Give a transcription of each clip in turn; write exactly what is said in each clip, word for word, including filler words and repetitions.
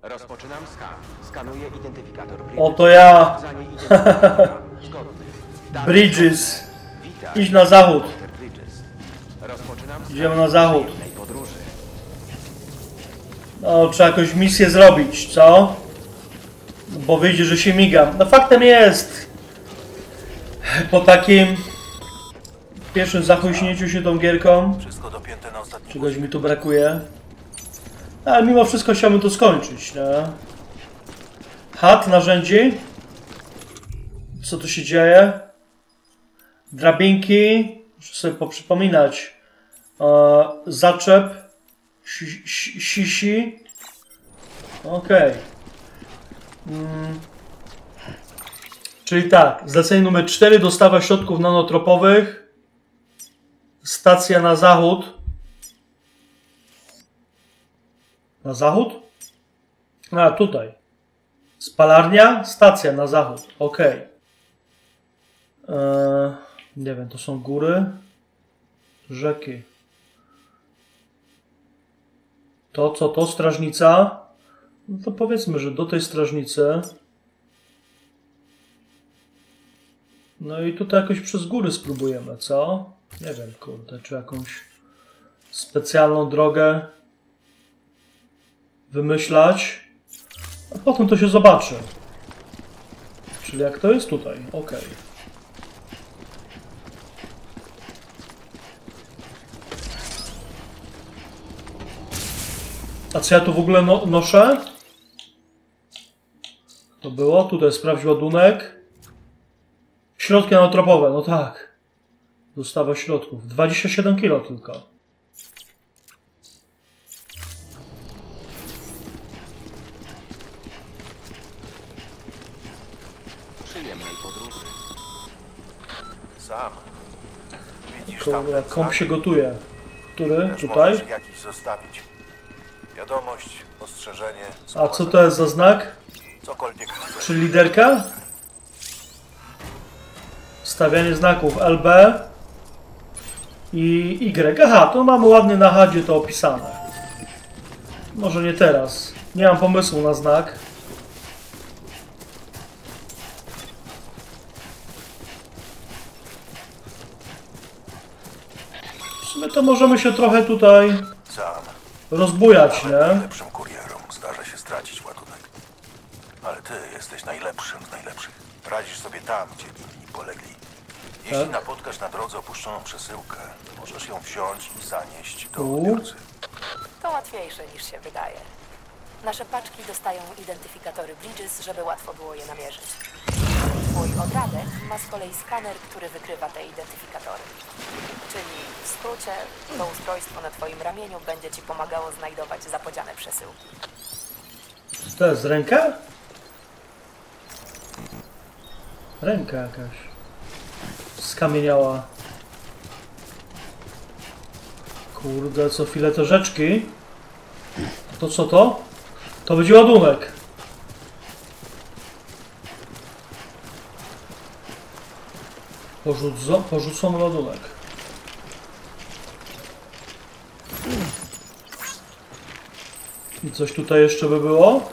Rozpoczynam skan. Skanuję identyfikator Bridges. Oto ja. Bridges. Idź na zachód. Rozpoczynam Idziemy na zachód. podróży. No, trzeba jakąś misję zrobić, co? Bo wyjdzie, że się migam. No faktem jest. Po takim pierwszym zachłyśnięciu się tą gierką, Wszystko dopięte na ostatni. czegoś mi tu brakuje. Ale mimo wszystko chciałbym to skończyć, nie? Chat, narzędzi. Co tu się dzieje? Drabinki. Muszę sobie poprzypominać. E, zaczep. Si, si, sisi. Okej. Okay. Mm. Czyli tak, zlecenie numer cztery, dostawa środków nanotropowych. Stacja na zachód. Na zachód? A, tutaj. Spalarnia, stacja na zachód. Ok. Eee, nie wiem, to są góry. Rzeki. To co to? Strażnica? No to powiedzmy, że do tej strażnicy. No i tutaj jakoś przez góry spróbujemy, co? Nie wiem, kurde, czy jakąś specjalną drogę wymyślać, a potem to się zobaczy. Czyli jak to jest tutaj? Ok. A co ja tu w ogóle no noszę? To było? Tutaj sprawdź ładunek. Środki nanotropowe, no tak. Dostawa środków. dwadzieścia siedem kilo tylko. Przyjemnej podróży. Sam. Widzisz Kurde, tam. kąp się gotuje. Który? Też Tutaj? możesz jakiś zostawić. Wiadomość, ostrzeżenie. A co to jest za znak? Cokolwiek chcesz. Czy liderka? Stawianie znaków L B i Y. Aha, to mamy ładnie na hadzie to opisane. Może nie teraz. Nie mam pomysłu na znak. W sumie to możemy się trochę tutaj Sam. rozbujać, nie? Najlepszym kurierom zdarza się stracić ładunek. Ale ty jesteś najlepszym z najlepszych. Radzisz sobie tam, gdzie inni polegli. Jeśli Tak. napotkasz na drodze opuszczoną przesyłkę, możesz ją wziąć i zanieść do U. odbiorcy. To łatwiejsze niż się wydaje. Nasze paczki dostają identyfikatory Bridges, żeby łatwo było je namierzyć. Twój odradek ma z kolei skaner, który wykrywa te identyfikatory. Czyli w skrócie, to ustrojstwo na twoim ramieniu będzie ci pomagało znajdować zapodziane przesyłki. To jest ręka? Ręka jakaś. Skamieniała. Kurde, co chwilę te rzeczki. To co to? To będzie ładunek. Porzuco, porzucony ładunek. I coś tutaj jeszcze by było?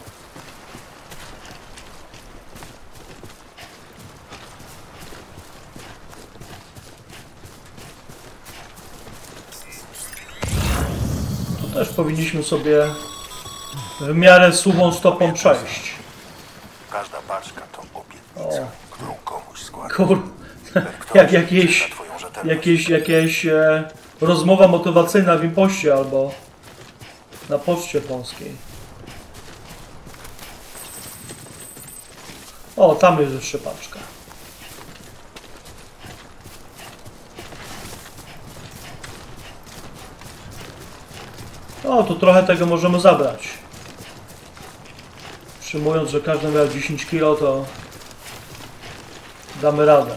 Tu też powinniśmy sobie w miarę suchą stopą przejść. Każda paczka to obietnica, którą komuś składa. Kur... Ten ktoś Jak jakieś, na twoją rzetelność. jakieś, jakieś e, rozmowa motywacyjna w impoście albo na poczcie polskiej. O, tam jest jeszcze paczka. O, tu trochę tego możemy zabrać. Przyjmując, że każdy miał dziesięć kilo, to damy radę.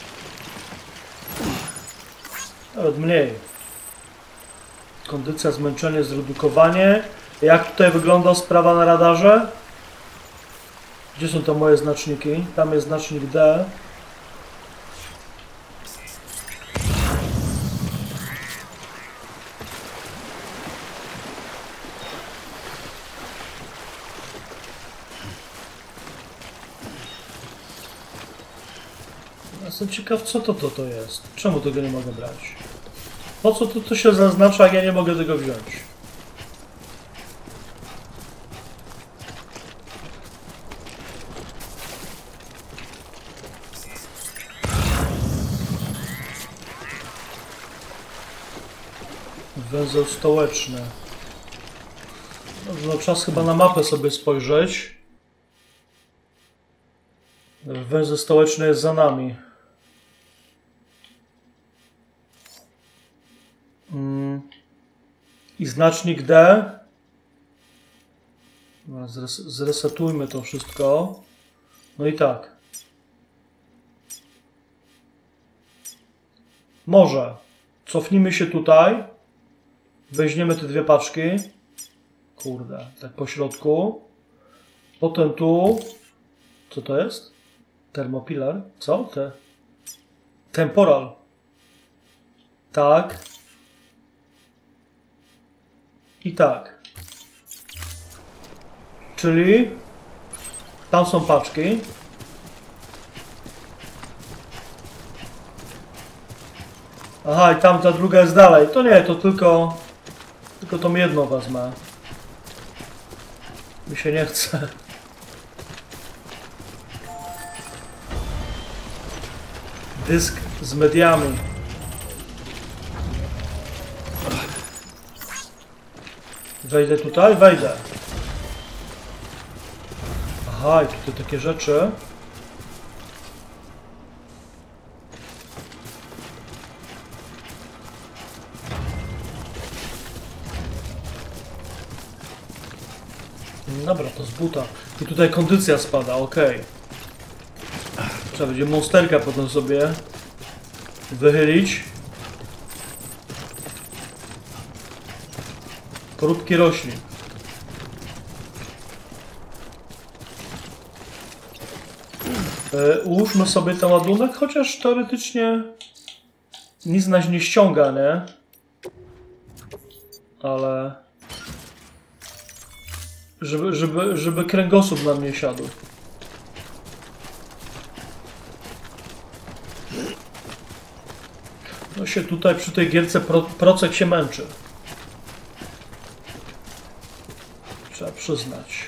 Nawet mniej. Kondycja, zmęczenie, zredukowanie. Jak tutaj wygląda sprawa na radarze? Gdzie są te moje znaczniki? Tam jest znacznik D. Jestem ciekaw, co to, to to jest. Czemu tego nie mogę brać? Po co to, to się zaznacza, jak ja nie mogę tego wziąć? Węzeł stołeczny. Dobrze, no czas chyba na mapę sobie spojrzeć. Węzeł stołeczny jest za nami. Mm. I znacznik D. No, zres zresetujmy to wszystko. No i tak. Może. Cofnijmy się tutaj. Weźmiemy te dwie paczki. Kurde, tak po środku. Potem tu. Co to jest? Termopilar? Co? Te... Temporal. Tak. I tak. Czyli tam są paczki. Aha, i tam ta druga jest dalej. To nie, to tylko... Tylko tą jedną wezmę. Mi się nie chce. Dysk z mediami. Wejdę tutaj? Wejdę. Aha, i tutaj takie rzeczy. Dobra, to z buta. I tutaj kondycja spada, ok. Trzeba będzie monsterka potem sobie wychylić. Poróbki roślin. Yy, ułóżmy sobie ten ładunek, chociaż teoretycznie nic nas nie ściąga, nie? Ale... Żeby, żeby, żeby kręgosłup nam nie siadł. No się tutaj przy tej gierce pro, procek się męczy. Trzeba przyznać.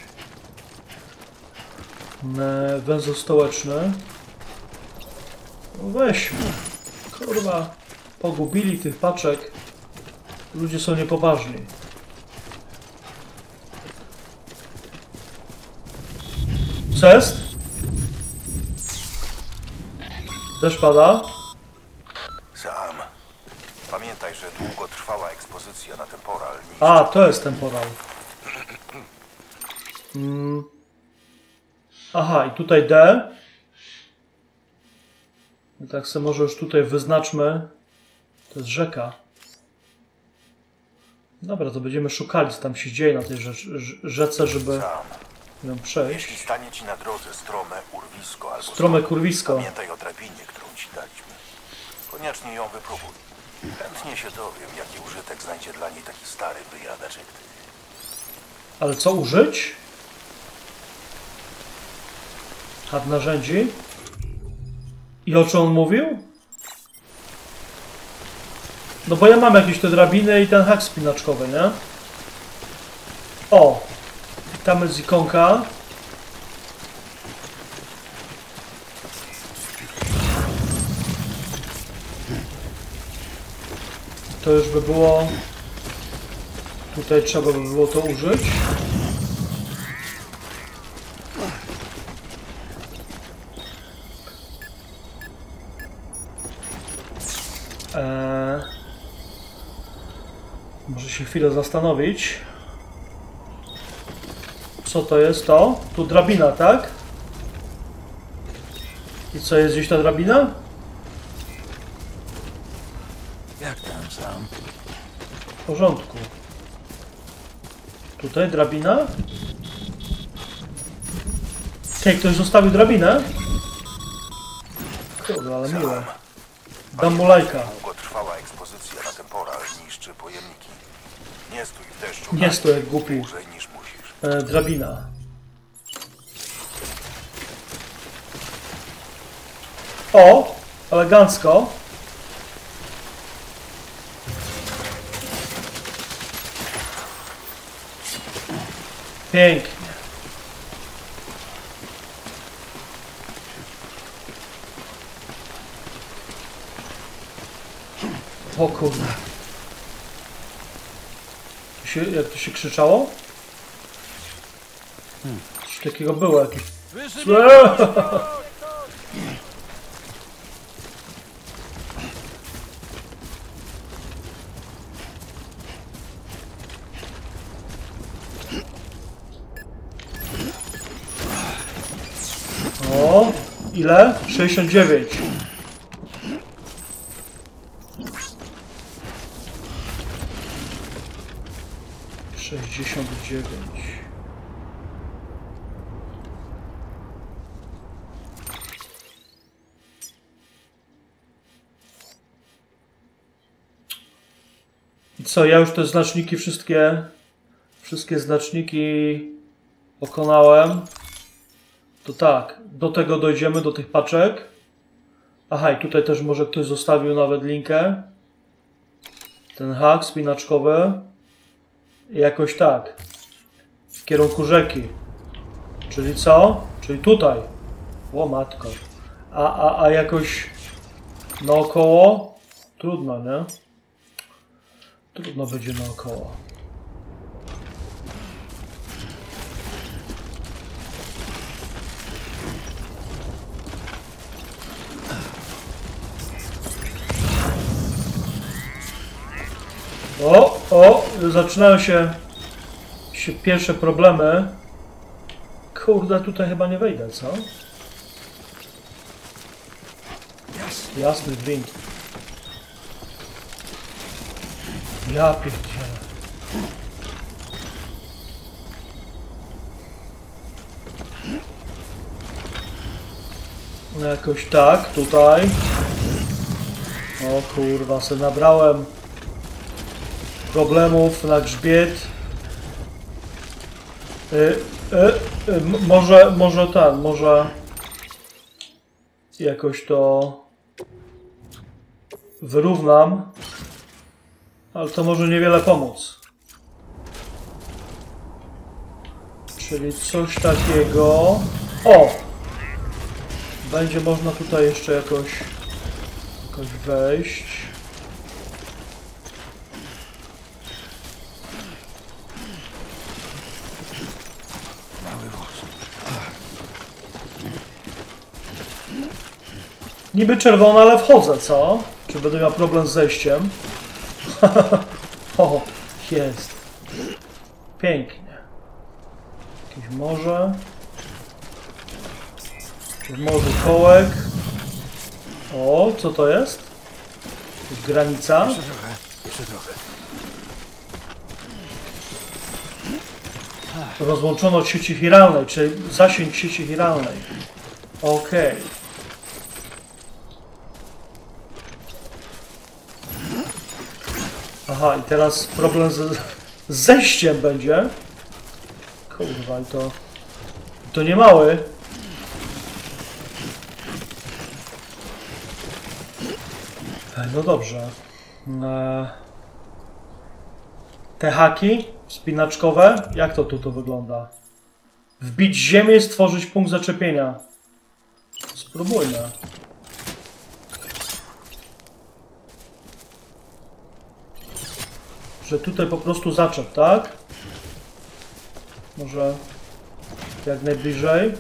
Węzeł stołeczny. No weźmy. Kurwa. Pogubili tych paczek. Ludzie są niepoważni. Co jest? Deszcz pada. Sam, pamiętaj, że długo trwała ekspozycja na temporal. A, to jest temporal. Mm. Aha, i tutaj D. I tak sobie może już tutaj wyznaczmy. To jest rzeka. Dobra, to będziemy szukali, co tam się dzieje na tej rzece, żeby Sam, ją przejść. jeśli stanie ci na drodze strome urwisko albo Strome kurwisko. pamiętaj o drabinie, którą ci daliśmy. Koniecznie ją wypróbuj. Chętnie się dowiem, jaki użytek znajdzie dla niej taki stary wyjadacz jak ty. Ale co użyć? Had narzędzi. I o czym on mówił? No bo ja mam jakieś te drabiny i ten hak spinaczkowy, nie? O! Tam jest ikonka. To już by było... Tutaj trzeba by było to użyć. Eee... Może się chwilę zastanowić. Co to jest to? Tu drabina, tak? I co, jest gdzieś ta drabina? Jak tam sam? W porządku. Tutaj drabina? Hej, ktoś zostawił drabinę? Kurde, ale miłe. Dam mu lajka. Długo trwała ekspozycja na temporal niszczy pojemniki. Nie stój w deszczu. Nie stój jak głupi. Dłużej niż musisz. E, drabina. O! elegancko. Pięknie. O kurde. Tu się, jak to się krzyczało? Coś takiego było jakieś. O, ile? sześćdziesiąt dziewięć. sześćdziesiąt dziewięć. I co, ja już te znaczniki wszystkie, wszystkie znaczniki pokonałem. To tak, do tego dojdziemy, do tych paczek. Aha, i tutaj też może ktoś zostawił nawet linkę. Ten hak spinaczkowy. I jakoś tak. W kierunku rzeki. Czyli co? Czyli tutaj. O matko. A, a, a jakoś naokoło? Trudno, nie? Trudno będzie naokoło. O, o, zaczynają się, się pierwsze problemy. Kurde, tutaj chyba nie wejdę, co? Jasny gwint. Ja pierdzielę. No jakoś tak, tutaj. O kurwa, se nabrałem problemów na grzbiet. Y, y, y, może, może ten, może jakoś to wyrównam, ale to może niewiele pomóc. Czyli coś takiego. O! Będzie można tutaj jeszcze jakoś, jakoś wejść. Niby czerwona, ale wchodzę, co? Czy będę miał problem z zejściem? O, jest. Pięknie. Jakieś morze. Jakieś morze kołek. O, co to jest? Jakaś granica. Jeszcze trochę, jeszcze trochę. Rozłączono od sieci chiralnej, czyli zasięg sieci chiralnej. Okej. Okay. Aha, i teraz problem z, z zejściem będzie. Kurwa, i to... To nie mały. No dobrze. Te haki spinaczkowe, jak to tu to wygląda? Wbić ziemię, stworzyć punkt zaczepienia. Spróbujmy. Że tutaj po prostu zaczep, tak? Może jak najbliżej.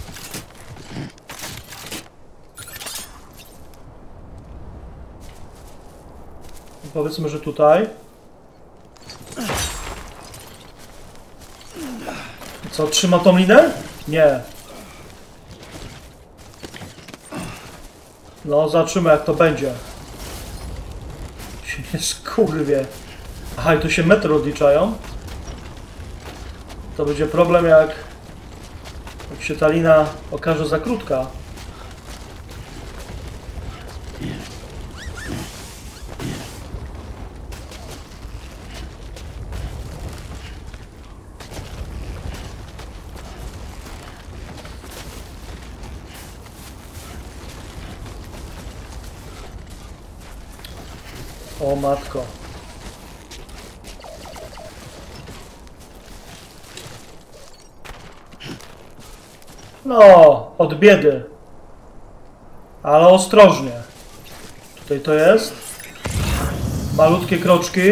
I powiedzmy, że tutaj. Co, trzyma tą linę? Nie. No, zobaczymy jak to będzie. Się nie skurwie. Aha, i tu się metry odliczają. To będzie problem, jak, jak się ta lina okaże za krótka. O matko. No, od biedy. Ale ostrożnie. Tutaj to jest. Malutkie kroczki.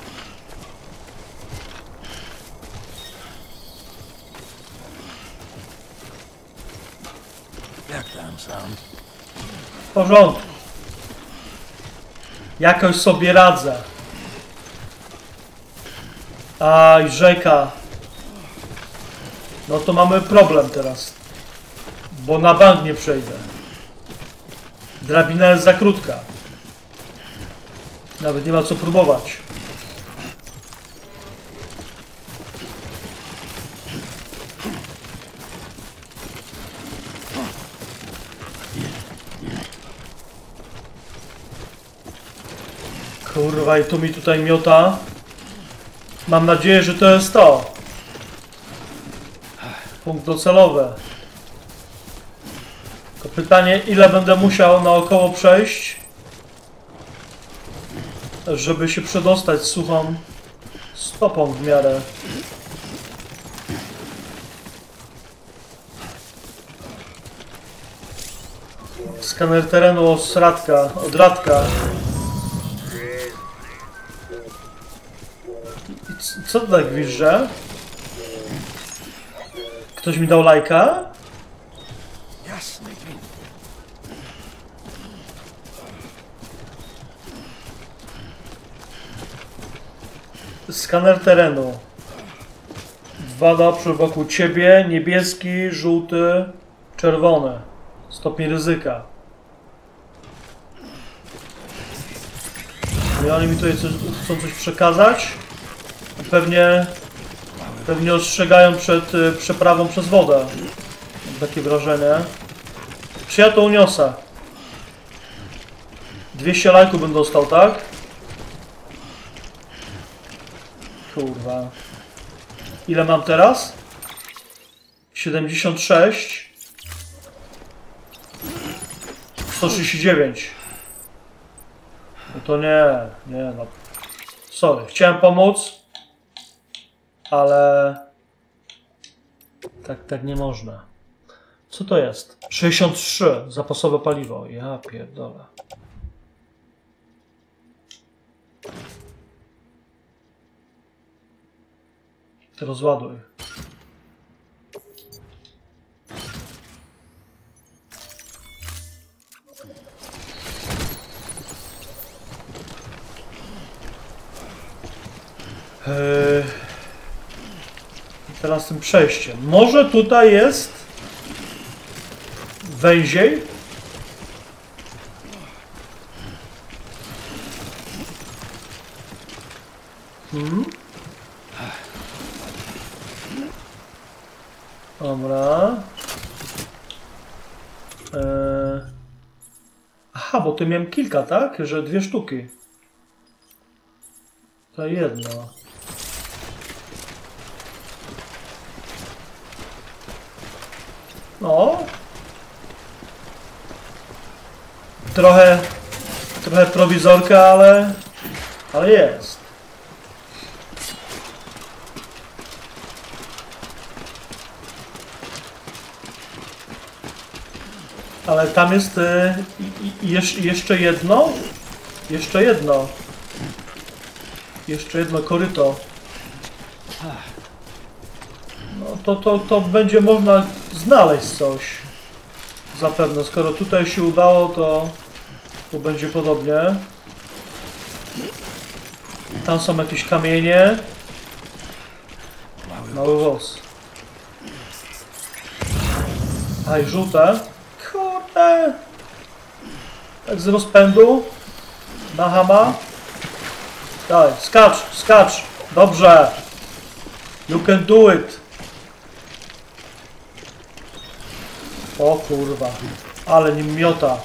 Jak tam sam? W porządku. Jakoś sobie radzę. Aj, rzeka. No to mamy problem teraz. Bo na bank nie przejdę. Drabina jest za krótka. Nawet nie ma co próbować. Kurwa, i tu mi tutaj miota. Mam nadzieję, że to jest to. Punkt docelowy. Tylko pytanie, ile będę musiał naokoło przejść, żeby się przedostać suchą stopą w miarę. Skaner terenu od radka, od radka. I c- co to tak widzę? Ktoś mi dał lajka? Jasny gwint. Skaner terenu. Dwa dobrze wokół ciebie. Niebieski, żółty, czerwony. Stopień ryzyka. I oni mi tutaj coś, chcą coś przekazać. Pewnie, pewnie ostrzegają przed y, przeprawą przez wodę. Mam takie wrażenie. Czy ja to uniosę? dwieście lajków bym dostał, tak? Kurwa. Ile mam teraz? siedemdziesiąt sześć. sto trzydzieści dziewięć. No to nie, nie no. Sorry, chciałem pomóc, ale tak, tak nie można. Co to jest? sześćdziesiąt trzy zapasowe paliwo. Ja pierdolę. Rozładuj. Eee, teraz tym przejściem. Może tutaj jest węziej? Hmm? Dobra. Eee... Aha, bo tu miałem kilka, tak? Że dwie sztuki. To jedno. No. Trochę... Trochę prowizorka, ale... Ale jest. Ale tam jest y, y, y, jeszcze jedno. Jeszcze jedno. Jeszcze jedno koryto. No to, to, to będzie można znaleźć coś. Zapewne. Skoro tutaj się udało, to tu będzie podobnie. Tam są jakieś kamienie. Mały włos. A i żółte. Kurde. Tak z rozpędu. Na hama. Daj, skacz, skacz. Dobrze. You can do it. O kurwa. Ale nim miota.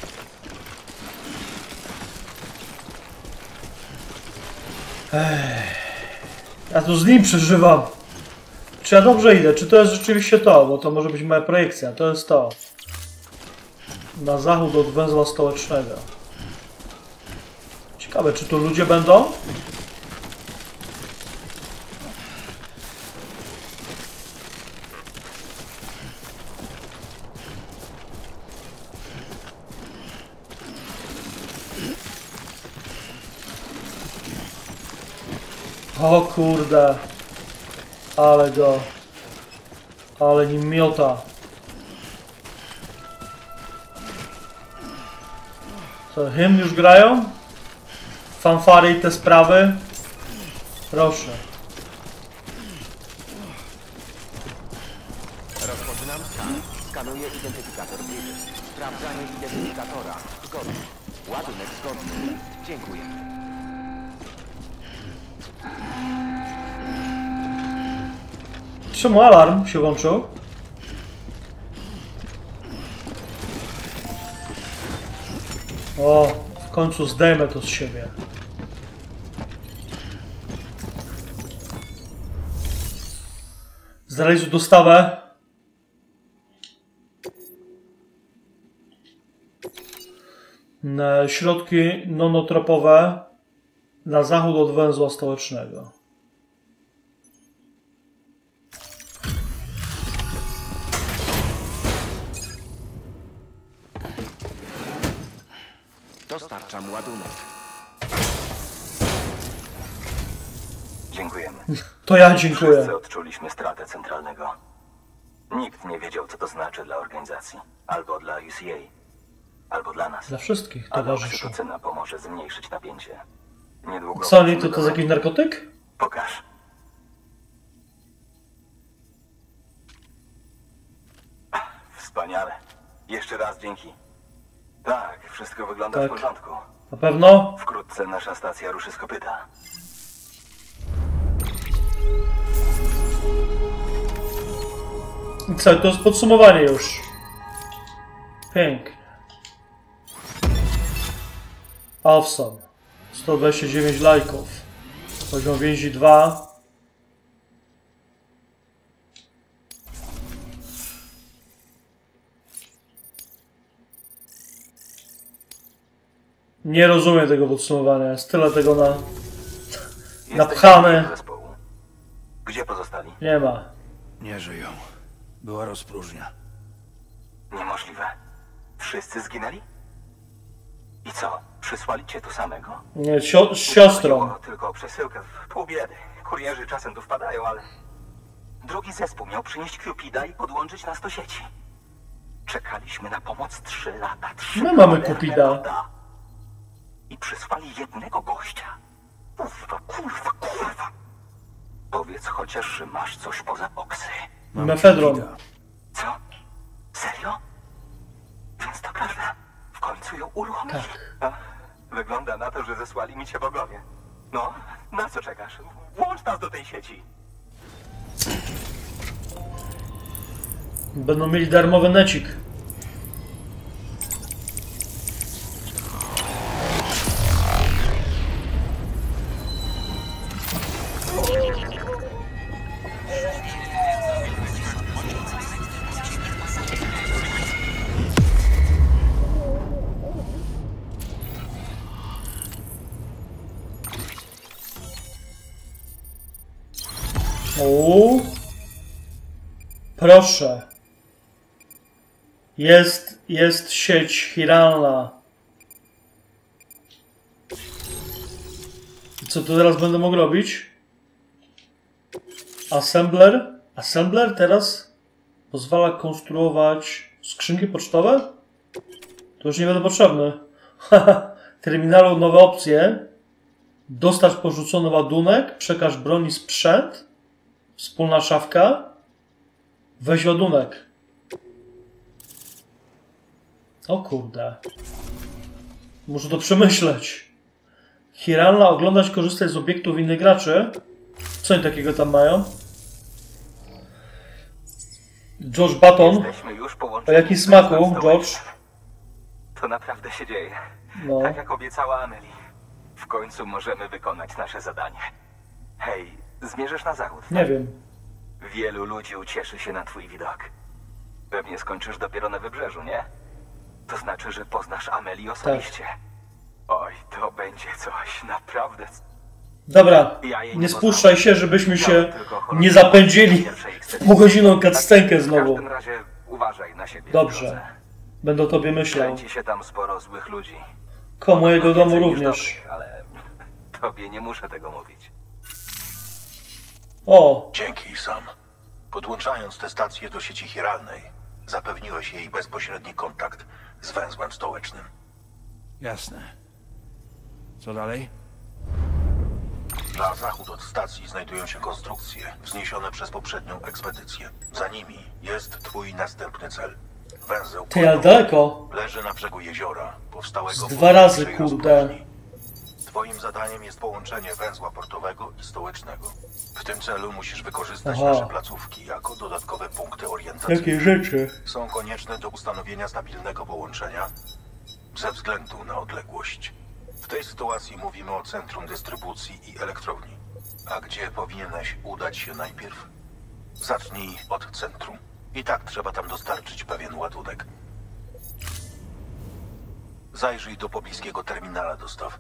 Ech. Ja tu z nim przeżywam. Czy ja dobrze idę? Czy to jest rzeczywiście to? Bo to może być moja projekcja. To jest to. Na zachód od węzła stołecznego. Ciekawe, czy tu ludzie będą? O kurde. Ale go. Ale nim miota. Co, hymn już grają? Fanfary i te sprawy? Proszę. Rozpoczynam skan. Skanuję identyfikator Bridges. Sprawdzanie identyfikatora. Zgodny. Ładunek zgodny. Dziękuję. Czemu alarm się włączył? O, w końcu zdejmę to z siebie. Znaleźć dostawę. Na środki nonotropowe na zachód od węzła stołecznego. Dostarczam ładunek. Dziękujemy. To ja dziękuję. Wszyscy odczuliśmy stratę centralnego. Nikt nie wiedział, co to znaczy dla organizacji. Albo dla U C A. Albo dla nas. Dla wszystkich Ale towarzyszy. oksytocyna pomoże zmniejszyć napięcie. Niedługo... Co oni, to, to jest jakiś narkotyk? Pokaż. Wspaniale. Jeszcze raz dzięki. Tak, wszystko wygląda Tak. w porządku. Na pewno? Wkrótce nasza stacja ruszy z kopyta. I co, to jest podsumowanie już. Pięknie. Awesome. sto dwadzieścia dziewięć lajków. Poziom więzi dwa. Nie rozumiem tego podsumowania. Jest tyle tego na... napchane. Jesteśmy zespołu. Gdzie pozostali? Nie ma. Nie żyją. Była rozpróżnia. Niemożliwe. Wszyscy zginęli? I co? Przysłali cię tu samego? Nie, sio z siostrą. Chodziło tylko o przesyłkę w pół biedy. Kurierzy czasem tu wpadają, ale... Drugi zespół miał przynieść Cupida i podłączyć nas do sieci. Czekaliśmy na pomoc trzy lata. Trzy My mamy cholerne Cupida. lata. I przysłali jednego gościa. Kurwa, kurwa, kurwa. Powiedz chociaż, że masz coś poza boksy. Mefedron. Co? Serio? Więc to prawda. W końcu ją uruchomili. Tak. A, wygląda na to, że zesłali mi cię bogowie. No, na co czekasz? Włącz nas do tej sieci. Będą mieli darmowy necik. O, proszę. Jest, jest sieć chiralna. I co tu teraz będę mógł robić? Assembler? Assembler teraz pozwala konstruować skrzynki pocztowe? To już nie będę potrzebny. Terminalu nowe opcje. Dostarcz porzucony ładunek, przekaż broń i sprzęt. Wspólna szafka. Weź ładunek. O kurde. Muszę to przemyśleć. Chiralna, oglądać, korzystać z obiektów innych graczy. Co oni takiego tam mają? George Button. Jesteśmy już O połączeni. jakim smaku, z George? To naprawdę się dzieje. No. Tak jak obiecała Amelie. W końcu możemy wykonać nasze zadanie. Hej, zmierzysz na zachód. Nie wiem. Wielu ludzi ucieszy się na twój widok. Pewnie skończysz dopiero na wybrzeżu, nie? To znaczy, że poznasz Amelię osobiście. Oj, To będzie coś naprawdę... Dobra, Ja jej nie poznałem. spuszczaj się, żebyśmy się Widziałem tylko horror nie zapędzili w pierwszej w scenie. półgodzinną cutscenkę W znowu. każdym razie uważaj na siebie. w Dobrze. drodze. Będę o tobie myślał. Kręci się tam sporo złych ludzi. Koło mojego domu Więcej niż również. dobrych, ale tobie nie muszę tego mówić. O, Dzięki, Sam. Podłączając tę stację do sieci chiralnej, zapewniłeś jej bezpośredni kontakt z węzłem stołecznym. Jasne. Co dalej? Na zachód od stacji znajdują się konstrukcje wzniesione przez poprzednią ekspedycję. Za nimi jest twój następny cel. Węzeł ty jak daleko? leży na brzegu jeziora, powstałego Z po dwa razy, pierwszej kurde. rozprawni. Twoim zadaniem jest połączenie węzła portowego i stołecznego. W tym celu musisz wykorzystać Aha. nasze placówki jako dodatkowe punkty orientacyjne. Jakie rzeczy? Są konieczne do ustanowienia stabilnego połączenia ze względu na odległość. W tej sytuacji mówimy o centrum dystrybucji i elektrowni. A gdzie powinieneś udać się najpierw? Zacznij od centrum. I tak trzeba tam dostarczyć pewien ładunek. Zajrzyj do pobliskiego terminala dostaw.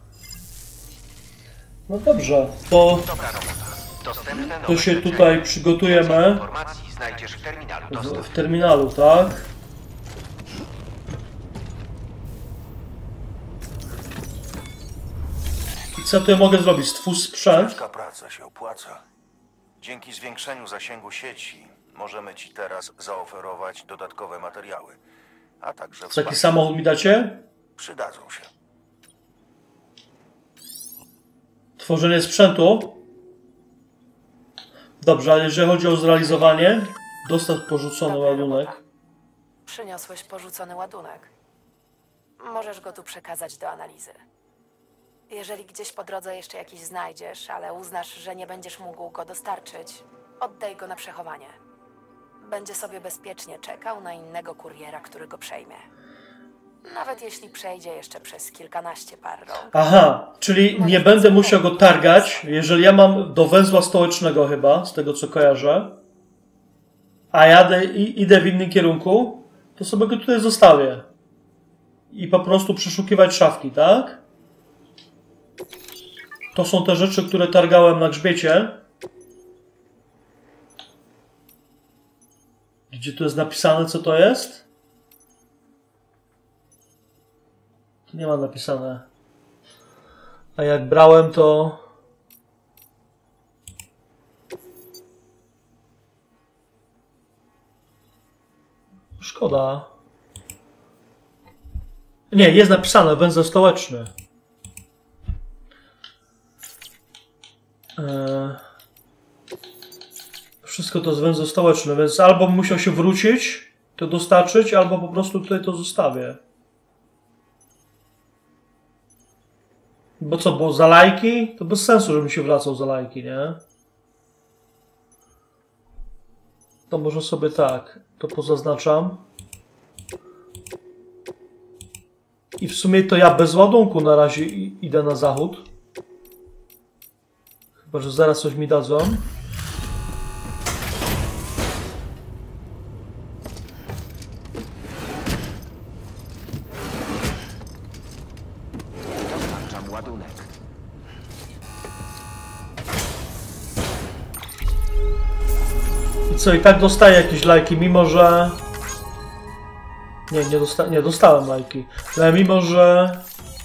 No dobrze, to, Dobra robota. Dostępne to nowe się życzenia. tutaj Więcej przygotujemy informacji znajdziesz w terminalu w, dostaw. w terminalu, tak? I co tu ja mogę zrobić? Stwórz sprzęt? Ciężka praca się opłaca. Dzięki zwiększeniu zasięgu sieci możemy ci teraz zaoferować dodatkowe materiały, a także Taki wsparcie. samochód mi dacie? Przydadzą się. Tworzenie sprzętu? Dobrze, ale jeżeli chodzi o zrealizowanie, dostaw porzucony Dobra ładunek. robota. Przyniosłeś porzucony ładunek. Możesz go tu przekazać do analizy. Jeżeli gdzieś po drodze jeszcze jakiś znajdziesz, ale uznasz, że nie będziesz mógł go dostarczyć, oddaj go na przechowanie. Będzie sobie bezpiecznie czekał na innego kuriera, który go przejmie. Nawet jeśli przejdzie jeszcze przez kilkanaście par rąk. Aha, czyli nie będę musiał go targać, jeżeli ja mam do węzła stołecznego chyba, z tego co kojarzę, a jadę i idę w innym kierunku, to sobie go tutaj zostawię. I po prostu przeszukiwać szafki, tak? To są te rzeczy, które targałem na grzbiecie. Gdzie tu jest napisane, co to jest? Tu nie ma napisane. A jak brałem, to... Szkoda. Nie, jest napisane, węzeł stołeczny. Eee... Wszystko to jest węzeł stołeczny, więc albo musiał się wrócić, to dostarczyć, albo po prostu tutaj to zostawię. Bo co, bo za lajki? To bez sensu, żebym się wracał za lajki, nie? To może sobie tak, to pozaznaczam. I w sumie to ja bez ładunku na razie idę na zachód. Chyba że zaraz coś mi dadzą. Dostarczam ładunek. I co, i tak dostaję jakieś lajki, mimo że... Nie, nie, dosta... nie dostałem lajki. Ale mimo że...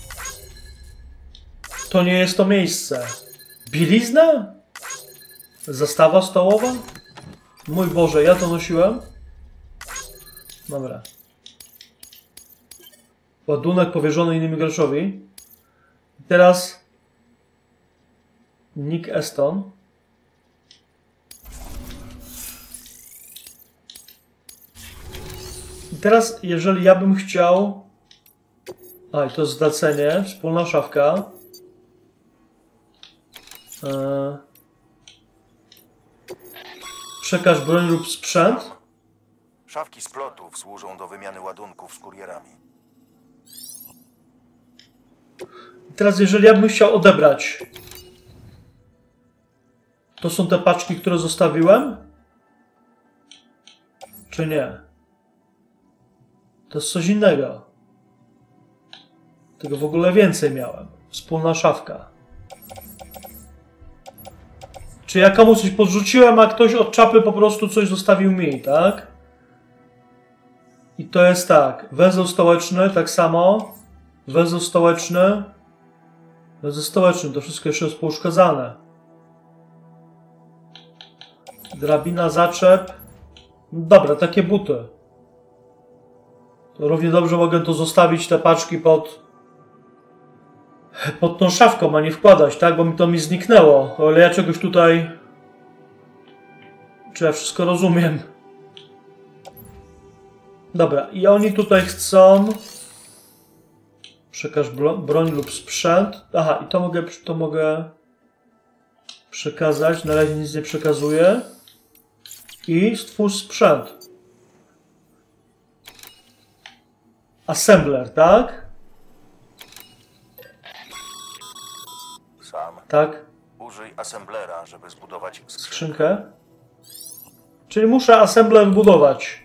To nie jest to miejsce. Bielizna? Zastawa stołowa? Mój Boże, ja to nosiłem? Dobra. Ładunek powierzony innym graczowi. I teraz... Nick Eston. I teraz, jeżeli ja bym chciał... A, i to jest zlecenie, wspólna szafka. Eee... Przekaż broń lub sprzęt. Szafki z plotów służą do wymiany ładunków z kurierami. I teraz, jeżeli ja bym chciał odebrać... To są te paczki, które zostawiłem? Czy nie? To jest coś innego. Tego w ogóle więcej miałem. Wspólna szafka. Czy ja komuś coś podrzuciłem, a ktoś od czapy po prostu coś zostawił mi, tak? I to jest tak. Węzeł stołeczny, tak samo. Węzeł stołeczny. Węzeł stołeczny, to wszystko jeszcze jest pouszkadzane. Drabina, zaczep. Dobra, takie buty. To równie dobrze mogę to zostawić, te paczki pod... pod tą szafką, a nie wkładać, tak? Bo mi to mi zniknęło. Ale ja czegoś tutaj... Czy ja wszystko rozumiem? Dobra, i oni tutaj chcą... Przekaż broń lub sprzęt. Aha, i to mogę, to mogę przekazać. Na razie nic nie przekazuję. I stwórz sprzęt. Assembler, tak? Sam. Tak. Użyj assemblera, żeby zbudować skrzynkę. Skrzynkę. Czyli muszę assembler budować.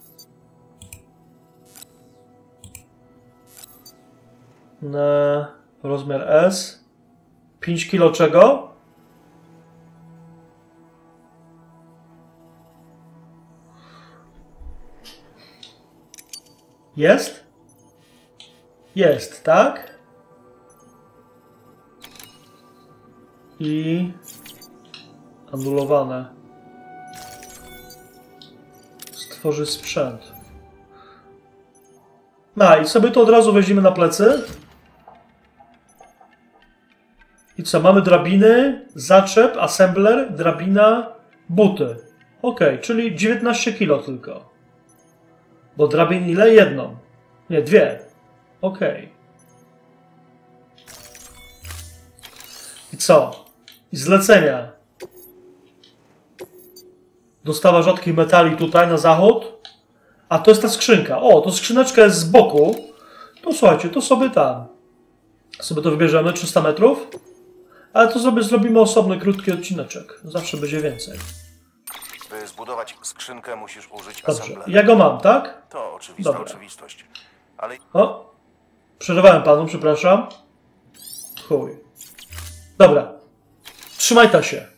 Na rozmiar S. pięć kilo czego? Jest? Jest, tak? I anulowane. Stworzy sprzęt. No i sobie to od razu weźmiemy na plecy. I co? Mamy drabiny, zaczep, assembler, drabina, buty. Ok, czyli dziewiętnaście kilo tylko. Bo drabin ile? Jedną. Nie, dwie. Ok. I co? I zlecenia. Dostawa rzadkich metali tutaj na zachód. A to jest ta skrzynka. O, to skrzyneczka jest z boku. To słuchajcie, to sobie tam. Sobie to wybierzemy, trzysta metrów. Ale to sobie zrobimy osobny, krótki odcineczek. Zawsze będzie więcej. By zbudować skrzynkę, musisz użyć Dobrze, assemblera. ja go mam, tak? To oczywista Dobra. oczywistość. Ale O, przerwałem panu, przepraszam. Chuj. Dobra. Trzymaj ta się.